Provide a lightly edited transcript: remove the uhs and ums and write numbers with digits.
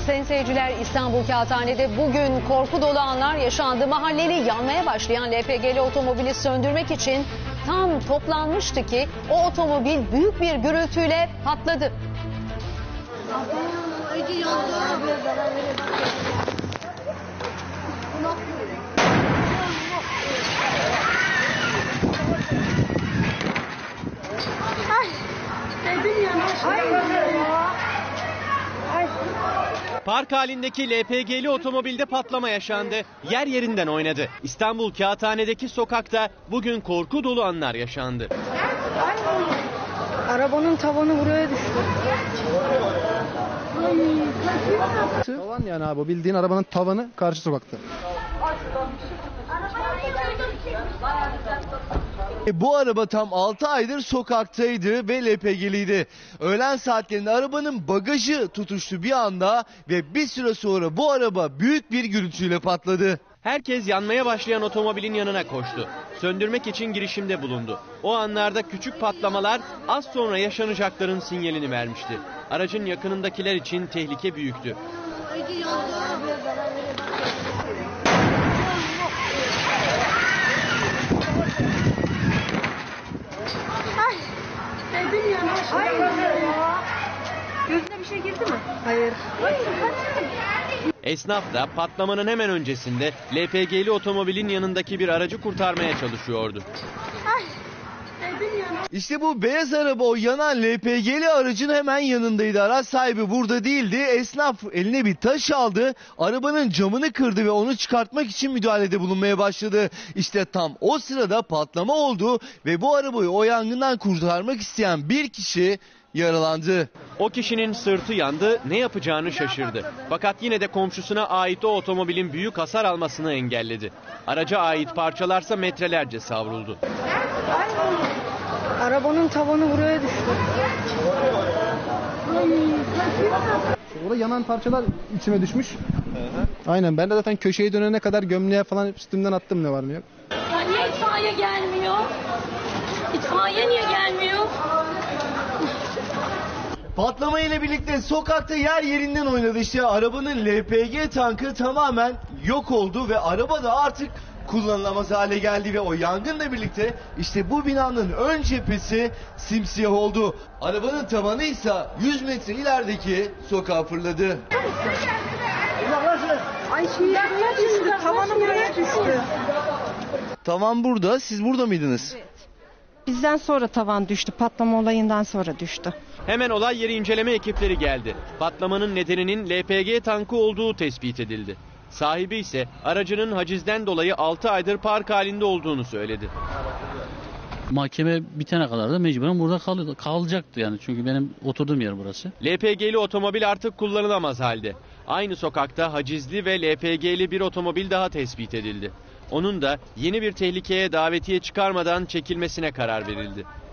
Sayın seyirciler, İstanbul Kağıthane'de bugün korku dolu anlar yaşandı. Mahalleli yanmaya başlayan LPG'li otomobili söndürmek için tam toplanmıştı ki o otomobil büyük bir gürültüyle patladı. Park halindeki LPG'li otomobilde patlama yaşandı. Yer yerinden oynadı. İstanbul Kağıthane'deki sokakta bugün korku dolu anlar yaşandı. Arabanın tavanı buraya düştü. Tavan yani abi, bildiğin arabanın tavanı karşı sokakta. Bu araba tam 6 aydır sokaktaydı ve LPG'liydi. Öğlen saatlerinde arabanın bagajı tutuştu bir anda ve bir süre sonra bu araba büyük bir gürültüyle patladı. Herkes yanmaya başlayan otomobilin yanına koştu. Söndürmek için girişimde bulundu. O anlarda küçük patlamalar az sonra yaşanacakların sinyalini vermişti. Aracın yakınındakiler için tehlike büyüktü. Gözüne bir şey girdi mi? Hayır. Esnaf da patlamanın hemen öncesinde LPG'li otomobilin yanındaki bir aracı kurtarmaya çalışıyordu. İşte bu beyaz araba o yanan LPG'li aracın hemen yanındaydı. Araç sahibi burada değildi. Esnaf eline bir taş aldı. Arabanın camını kırdı ve onu çıkartmak için müdahalede bulunmaya başladı. İşte tam o sırada patlama oldu ve bu arabayı o yangından kurtarmak isteyen bir kişi yaralandı. O kişinin sırtı yandı, ne yapacağını şaşırdı. Fakat yine de komşusuna ait o otomobilin büyük hasar almasını engelledi. Araca ait parçalarsa metrelerce savruldu. Arabanın tavanı buraya düştü. Orada yanan parçalar içime düşmüş. Aynen, ben de zaten köşeye dönene kadar gömleğe falan üstümden attım, ne var ne yok. Ya niye itfaiye gelmiyor? İtfaiye niye gelmiyor? Patlama ile birlikte sokakta yer yerinden oynadı. İşte arabanın LPG tankı tamamen yok oldu ve araba da artık kullanılamaz hale geldi ve o yangınla birlikte işte bu binanın ön cephesi simsiyah oldu. Arabanın tavanı ise 100 metre ilerideki sokağa fırladı. Ay buraya düştü. Tavanı buraya düştü. Tavan burada. Siz burada mıydınız? Bizden sonra tavan düştü. Patlama olayından sonra düştü. Hemen olay yeri inceleme ekipleri geldi. Patlamanın nedeninin LPG tankı olduğu tespit edildi. Sahibi ise aracının hacizden dolayı 6 aydır park halinde olduğunu söyledi. Mahkeme bitene kadar da mecburen burada kalacaktı yani, çünkü benim oturduğum yer burası. LPG'li otomobil artık kullanılamaz halde. Aynı sokakta hacizli ve LPG'li bir otomobil daha tespit edildi. Onun da yeni bir tehlikeye davetiye çıkarmadan çekilmesine karar verildi.